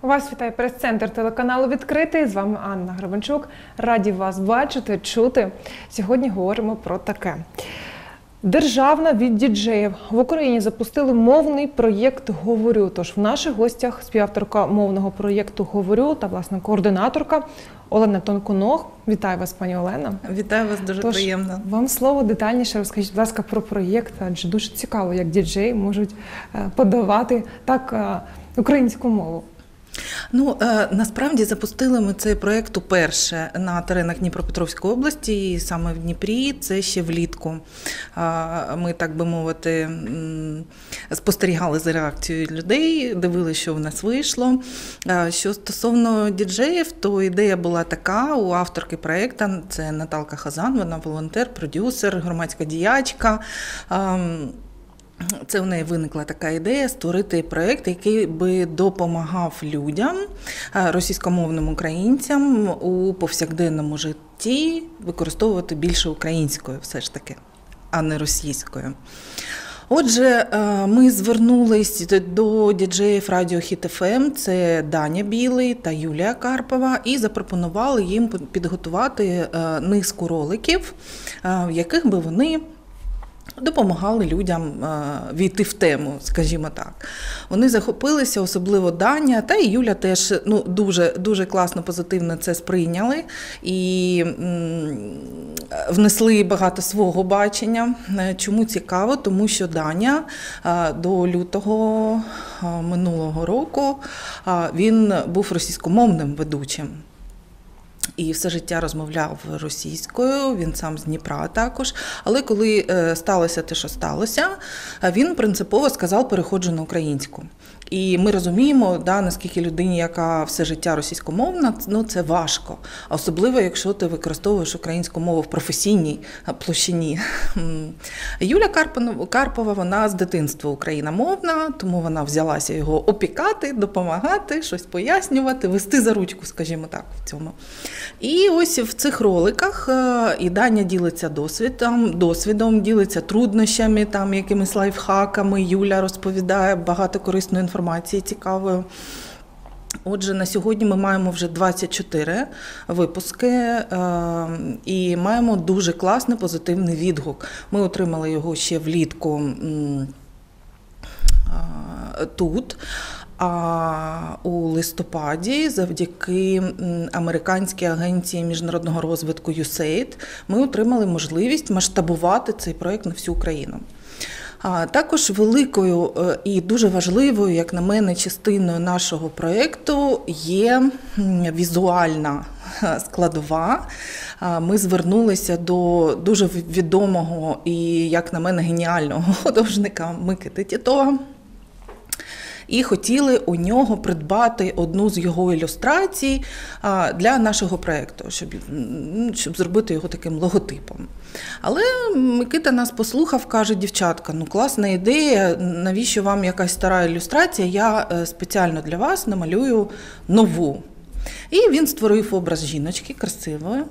Вас вітає прес-центр телеканалу «Відкритий». З вами Анна Гребенчук. Раді вас бачити, чути. Сьогодні говоримо про таке. Державна від діджеїв. В Україні запустили мовний проєкт «Говорю». Тож в наших гостях співавторка мовного проєкту «Говорю» та, власне, координаторка Олена Тонконог. Вітаю вас, пані Олена. Вітаю вас, дуже приємно. Вам слово, детальніше розкажіть, будь ласка, про проєкт, адже дуже цікаво, як діджеї можуть подавати так українську мову. Насправді запустили ми цей проєкт уперше на теренах Дніпропетровської області, і саме в Дніпрі, це ще влітку. Ми, так би мовити, спостерігали за реакцією людей, дивилися, що в нас вийшло. Що стосовно діджеїв, то ідея була така у авторки проєкту, це Наталка Хазан, вона волонтер, продюсер, громадська діячка. Це в неї виникла така ідея створити проєкт, який би допомагав людям, російськомовним українцям у повсякденному житті використовувати більше українською все ж таки, а не російською. Отже, ми звернулись до діджеїв Радіо Хіт ФМ, це Даня Білий та Юлія Карпова, і запропонували їм підготувати низку роликів, в яких би вони допомагали людям війти в тему, скажімо так. Вони захопилися, особливо Даня, та і Юля теж дуже класно, позитивно це сприйняли і внесли багато свого бачення. Чому цікаво? Тому що Даня до лютого минулого року він був російськомовним ведучим. І все життя розмовляв російською, він сам з Дніпра також. Але коли сталося те, що сталося, він принципово сказав, переходжу на українську. І ми розуміємо, наскільки людині, яка все життя російськомовна, це важко. Особливо, якщо ти використовуєш українську мову в професійній площині. Юля Карпова, вона з дитинства україномовна, тому вона взялася його опікати, допомагати, щось пояснювати, вести за ручку, скажімо так, в цьому. І ось в цих роликах і Даня ділиться досвідом, ділиться труднощами, якимись лайфхаками, Юля розповідає багато корисної інформації цікавої. Отже, на сьогодні ми маємо вже 24 випуски і маємо дуже класний позитивний відгук. Ми отримали його ще влітку тут. А у листопаді завдяки американській агенції міжнародного розвитку USAID ми отримали можливість масштабувати цей проєкт на всю Україну. Також великою і дуже важливою, як на мене, частиною нашого проєкту є візуальна складова. Ми звернулися до дуже відомого і, як на мене, геніального художника Микити Тітова. І хотіли у нього придбати одну з його ілюстрацій для нашого проєкту, щоб зробити його таким логотипом. Але Микита нас послухав, каже, дівчатка, класна ідея, навіщо вам якась стара ілюстрація, я спеціально для вас намалюю нову. І він створив образ жіночки, красивої.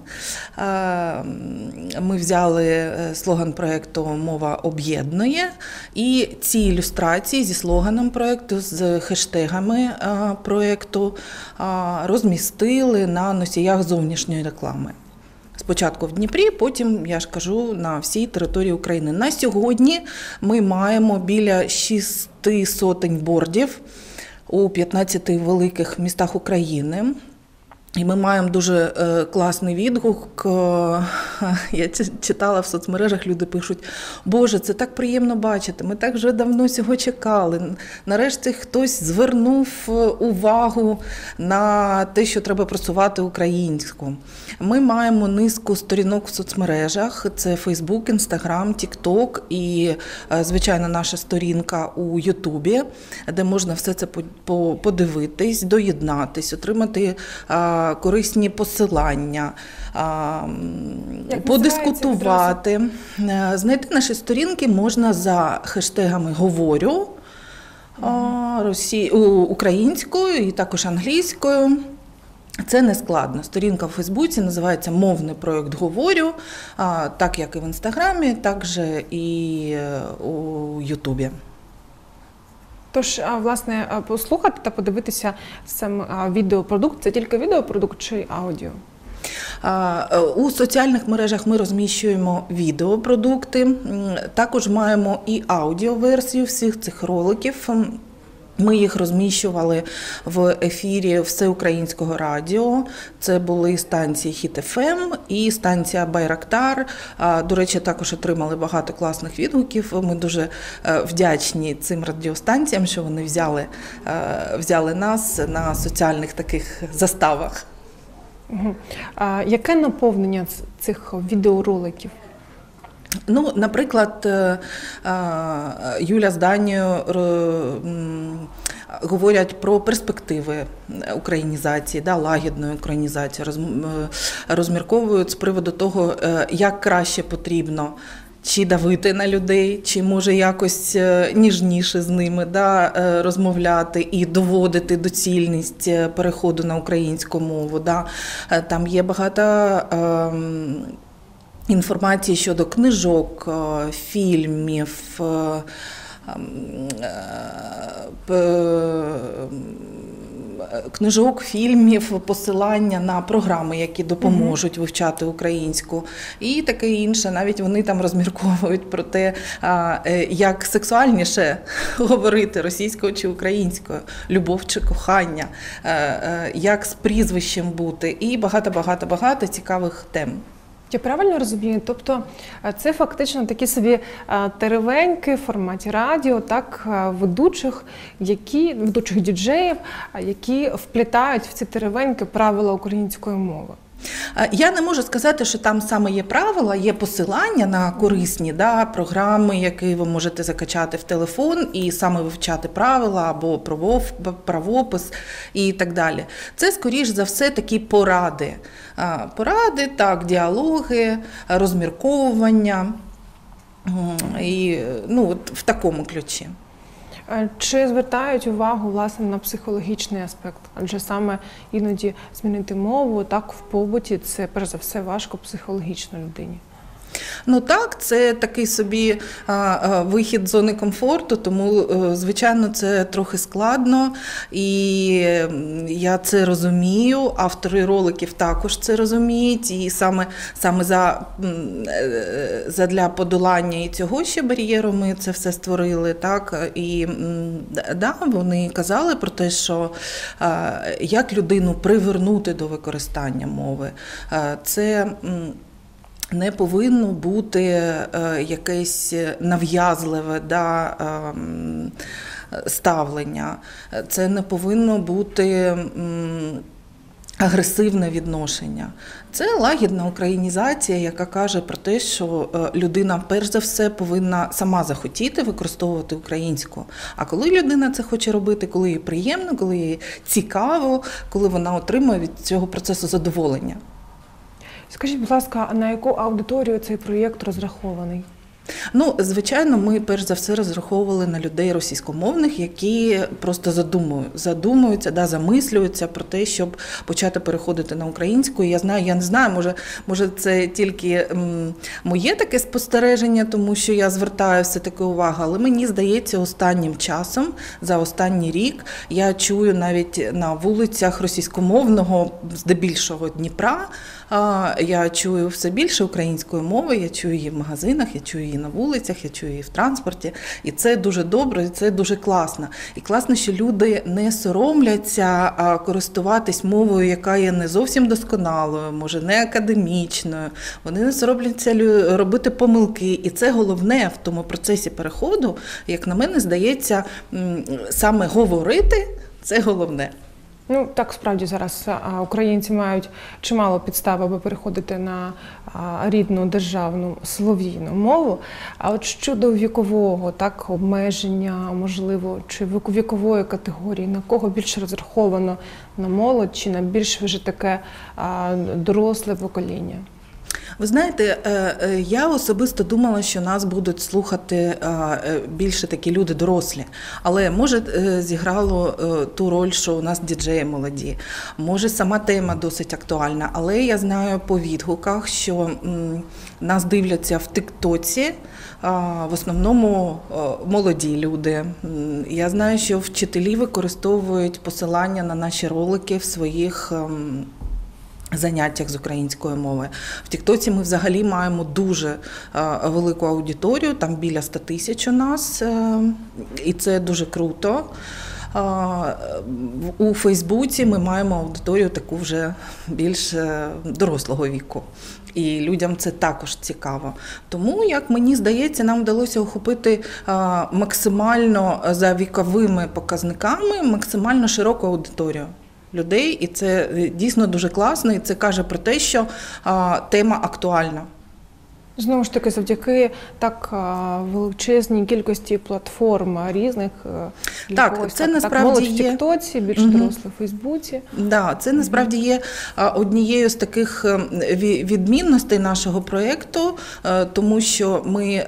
Ми взяли слоган проєкту «Мова об'єднує». І ці ілюстрації зі слоганом проєкту, з хештегами проєкту розмістили на носіях зовнішньої реклами. Спочатку в Дніпрі, потім, я ж кажу, на всій території України. На сьогодні ми маємо біля 600 бордів у 15 великих містах України. І ми маємо дуже класний відгук. Я читала в соцмережах, люди пишуть, Боже, це так приємно бачити, ми так вже давно цього чекали. Нарешті хтось звернув увагу на те, що треба просувати українську. Ми маємо низку сторінок в соцмережах, це Facebook, Instagram, TikTok і, звичайно, наша сторінка у Ютубі, де можна все це подивитись, доєднатись, отримати корисні посилання, подискутувати. Знайти наші сторінки можна за хештегами «Говорю» українською і також англійською. Це не складно. Сторінка в Фейсбуці називається «Мовний проєкт Говорю», так як і в Інстаграмі, так же і у Ютубі. Тож, власне, послухати та подивитися сам відеопродукт – це тільки відеопродукт чи аудіо? У соціальних мережах ми розміщуємо відеопродукти, також маємо і аудіоверсію всіх цих роликів. Ми їх розміщували в ефірі Всеукраїнського радіо. Це були станції Хіт-ФМ і станція Байрактар. До речі, також отримали багато класних відгуків. Ми дуже вдячні цим радіостанціям, що вони взяли нас на соціальних таких заставах. Яке наповнення цих відеороликів? Ну, наприклад, Юля з Данією говорять про перспективи українізації, лагідної українізації, розмірковують з приводу того, як краще потрібно чи давити на людей, чи може якось ніжніше з ними розмовляти і доводити доцільність переходу на українську мову. Там є багато інформації щодо книжок, фільмів, посилання на програми, які допоможуть вивчати українську і таке інше. Навіть вони там розмірковують про те, як сексуальніше говорити російською чи українською, любов чи кохання, як з прізвищем бути і багато цікавих тем. Я правильно розумію? Тобто це фактично такі собі теревеньки в форматі радіо, так, ведучих діджеїв, які вплітають в ці теревеньки правила української мови. Я не можу сказати, що там саме є правила, є посилання на корисні програми, які ви можете закачати в телефон і саме вивчати правила або правопис і так далі. Це, скоріш за все, такі поради. Так, діалоги, розмірковування і в такому ключі. Чи звертають увагу, власне, на психологічний аспект? Адже саме іноді змінити мову, так, в побуті, це, перш за все, важко психологічно людині. Так, це такий собі вихід з зони комфорту, тому, звичайно, це трохи складно, і я це розумію, автори роликів також це розуміють, і саме задля подолання і цього ще бар'єру ми це все створили, так, і вони казали про те, що як людину привернути до використання мови, це не повинно бути якесь нав'язливе ставлення, це не повинно бути агресивне відношення. Це лагідна українізація, яка каже про те, що людина перш за все повинна сама захотіти використовувати українську. А коли людина це хоче робити, коли їй приємно, коли їй цікаво, коли вона отримує від цього процесу задоволення. Скажіть, будь ласка, а на яку аудиторію цей проєкт розрахований? Звичайно, ми перш за все розраховували на людей російськомовних, які просто задумуються, замислюються про те, щоб почати переходити на українську. Я не знаю, може це тільки моє таке спостереження, тому що я звертаю все-таки увагу, але мені здається, останнім часом, за останній рік, я чую навіть на вулицях російськомовного, здебільшого Дніпра, я чую все більше української мови, я чую її в магазинах, я чую її на вулицях, я чую її в транспорті. І це дуже добре, і це дуже класно. І класно, що люди не соромляться користуватись мовою, яка є не зовсім досконалою, може не академічною. Вони не соромляться робити помилки. І це головне в тому процесі переходу, як на мене, здається, саме говорити – це головне. Так, справді, зараз українці мають чимало підстав, аби переходити на рідну державну слов'яну мову. А от щодо вікового, так, обмеження, можливо, чи вікової категорії, на кого більше розраховано? На молодь чи на більш вже таке доросле покоління? Ви знаєте, я особисто думала, що нас будуть слухати більше такі люди дорослі. Але може зіграло ту роль, що у нас діджеї молоді. Може сама тема досить актуальна. Але я знаю по відгуках, що нас дивляться в тіктоці, в основному молоді люди. Я знаю, що вчителі використовують посилання на наші ролики в своїх заняттях з української мови. В тіктоці ми взагалі маємо дуже велику аудиторію, там біля 100 тисяч у нас, і це дуже круто. У Фейсбуці ми маємо аудиторію таку вже більш дорослого віку. І людям це також цікаво. Тому, як мені здається, нам вдалося охопити максимально за віковими показниками максимально широку аудиторію людей, і це дійсно дуже класно, і це каже про те, що тема актуальна. Знову ж таки, завдяки так величезній кількості платформ різних. Так, це насправді молодь є. в тіктоці, більш дорослі в Фейсбуці. Да, це насправді є однією з таких відмінностей нашого проєкту, тому що ми,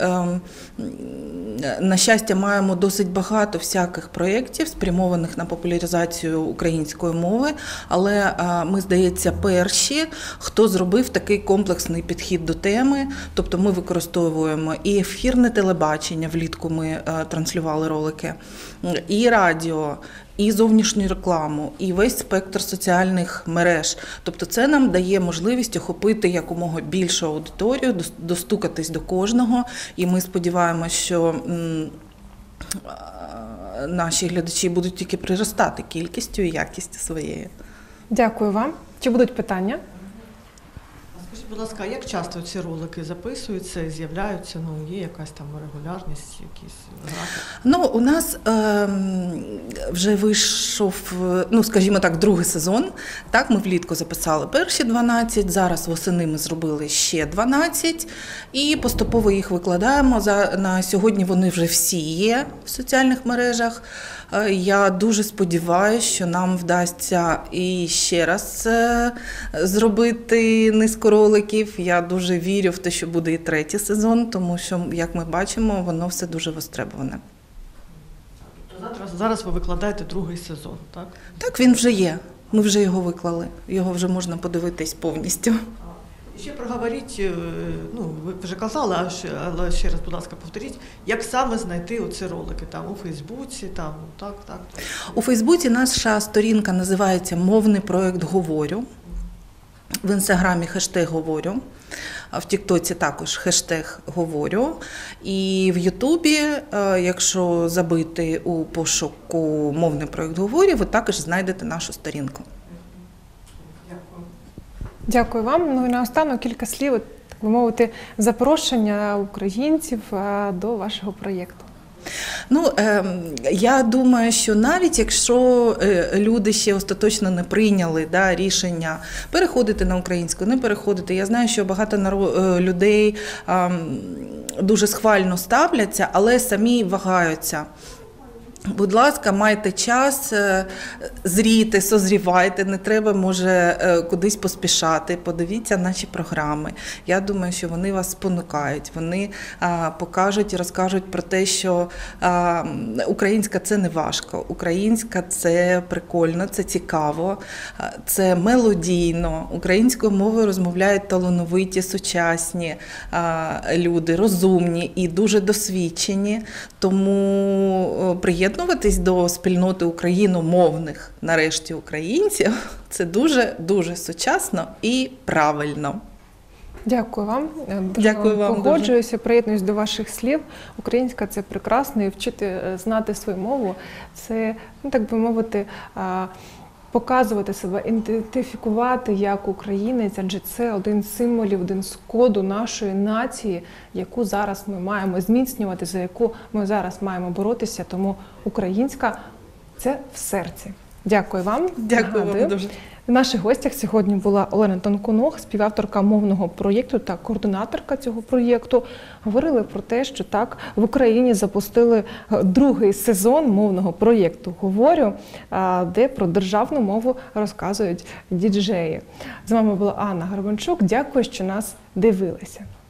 на щастя, маємо досить багато всяких проєктів, спрямованих на популяризацію української мови, але ми, здається, перші, хто зробив такий комплексний підхід до теми. Тобто ми використовуємо і ефірне телебачення, влітку ми транслювали ролики, і радіо, і зовнішню рекламу, і весь спектр соціальних мереж. Тобто це нам дає можливість охопити якомога більшу аудиторію, достукатись до кожного, і ми сподіваємося, що наші глядачі будуть тільки приростати кількістю і якістю своєю. Дякую вам. Чи будуть питання? Скажіть, будь ласка, як часто ці ролики записуються, з'являються? Є якась там регулярність, якісь графік? У нас вже вийшов, скажімо так, другий сезон. Так, ми влітку записали перші 12, зараз восени ми зробили ще 12 і поступово їх викладаємо. На сьогодні вони вже всі є в соціальних мережах. Я дуже сподіваюся, що нам вдасться і ще раз зробити низку роликів. Я дуже вірю в те, що буде і третій сезон, тому що, як ми бачимо, воно все дуже востребоване. Тобто зараз ви викладаєте другий сезон, так? Так, він вже є. Ми вже його виклали. Його вже можна подивитись повністю. Ще проговоріть, ви вже казали, але ще раз, будь ласка, повторіть, як саме знайти оці ролики там у Фейсбуці, так. У Фейсбуці наша сторінка називається «Мовний проєкт Говорю». В Інстаграмі хештег «Говорю», в Тіктоці також хештег «Говорю». І в Ютубі, якщо забити у пошуку «Мовний проєкт Говорю», ви також знайдете нашу сторінку. Дякую вам. І наостанок кілька слів, так би мовити, запрошення українців до вашого проєкту. Я думаю, що навіть якщо люди ще остаточно не прийняли рішення переходити на українську, не переходити, я знаю, що багато людей дуже схвально ставляться, але самі вагаються. Будь ласка, майте час, зрійте, созрівайте, не треба, може, кудись поспішати, подивіться наші програми. Я думаю, що вони вас спонукають, вони покажуть і розкажуть про те, що українська – це не важко, українська – це прикольно, це цікаво, це мелодійно, українською мовою розмовляють талановиті, сучасні люди, розумні і дуже досвідчені, тому приєднуйтесь до спільноти україномовних, нарешті, українців. Це дуже сучасно і правильно. Дякую вам. Дякую вам. Погоджуюся, приєднуюсь до ваших слів. Українська – це прекрасно, і вчити знати свою мову – це, так би мовити, показувати себе, ідентифікувати як українець, адже це один з символів, один з коду нашої нації, яку зараз ми маємо зміцнювати, за яку ми зараз маємо боротися. Тому українська – це в серці. Дякую вам. Дякую Нагадую, вам дуже. в наших гостях сьогодні була Олена Тонконог, співавторка мовного проєкту та координаторка цього проєкту. Говорили про те, що так, в Україні запустили другий сезон мовного проєкту «Говорю», де про державну мову розказують діджеї. З вами була Анна Гребенчук. Дякую, що нас дивилися.